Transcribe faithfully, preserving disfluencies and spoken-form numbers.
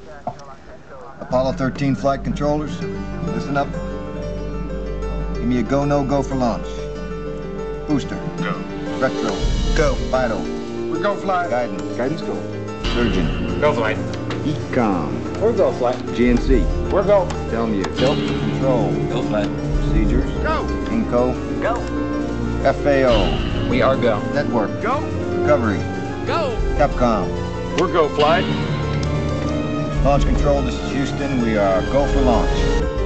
Apollo thirteen flight controllers, listen up. Give me a go, no go for launch. Booster. Go. Retro. Go. Vital. We're go flight. Guidance. Guidance go. Surgeon. Go flight. Ecom. We're go flight. G N C. We're go. Tell me you. Tilt. Control. Go flight. Procedures. Go. Inco. Go. F A O. We are go. Network. Go. Recovery. Go. Capcom. We're go flight. Launch control, this is Houston. We are go for launch.